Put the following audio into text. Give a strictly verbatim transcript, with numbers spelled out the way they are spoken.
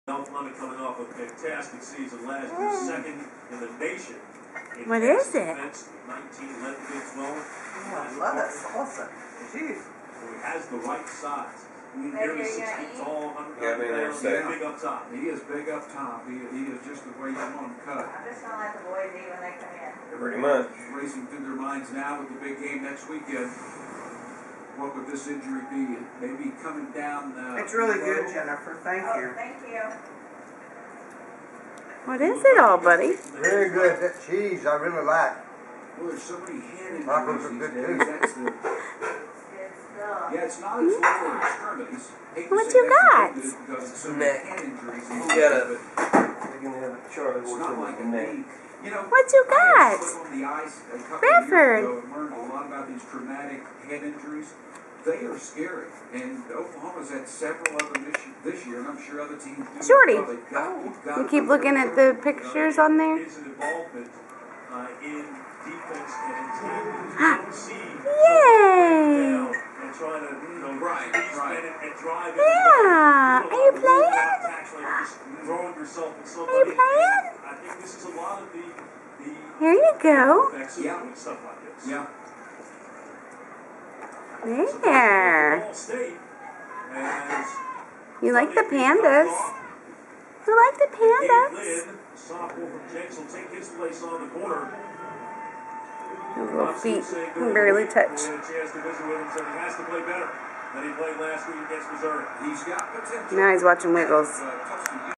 Oklahoma coming off a fantastic season last year, second in the nation. In what is it? nineteen, eleven, twelve. Oh, I love that salsa. Jeez. So he has the right size. He's nearly six feet tall, one hundred Yeah, I mean, pounds, they're big up top. He is big up top. He, he is just the way you want him cut. I'm just gonna let the boys eat when they come in. Pretty much. Racing through their minds now with the big game next weekend. What would this injury be? Maybe coming down. Uh, It's really good, Jennifer. Thank Oh, you. thank you. What is it all, buddy? Very good. That cheese I really like. Well, there's so many hand Tacos injuries are these good days. too. That's the, Good stuff. yeah, it's not as lower extremities. Hate to What say you that's got? good because it's so many Neck. hand injuries. You these gotta- days, but You're gonna have a Charlie it's horse not in like the a neck. knee. You know, What you I had got? to slip on the ice a couple Bradford. of years ago and learned a lot about these traumatic head injuries. They are scary, and Oklahoma's had several of them this year, this year and I'm sure other teams do. Shorty. Well, they've got- you've got You to keep be looking very at the careful. pictures on there? His involvement uh, in defense and tackles. You don't see Yay! down and trying to, you know, Right, beat right. and, and drive it. Yeah. You Are you know, playing? attacks like just throwing yourself at somebody. Are you playing? I think this is a lot of the the Here you go. effects of Yeah. doing stuff like this. Yeah. There. Ball State has You like the pandas? You like the Gabe pandas? Lynn, sophomore from Jenks, will take his place on the corner. His little feet can barely touch. We had a chance to visit with him, said he has to play better than he played last week against Missouri. He's got potential. Now he's watching Wiggles. Uh, touched the